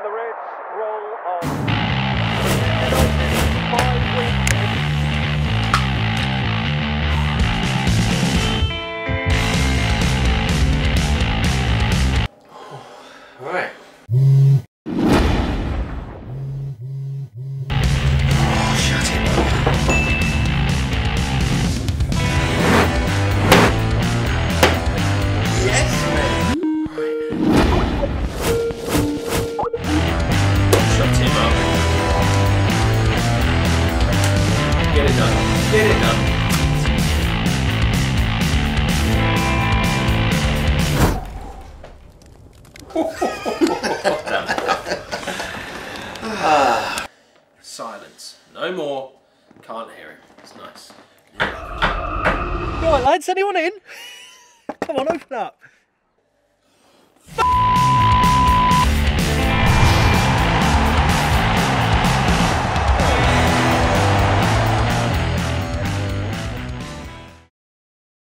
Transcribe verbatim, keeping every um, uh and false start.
the Reds roll on. Five wins. Right. Get it done. Get it done. ah. Silence. No more. Can't hear him. It's nice. Right, lads, anyone in? Come on, open up.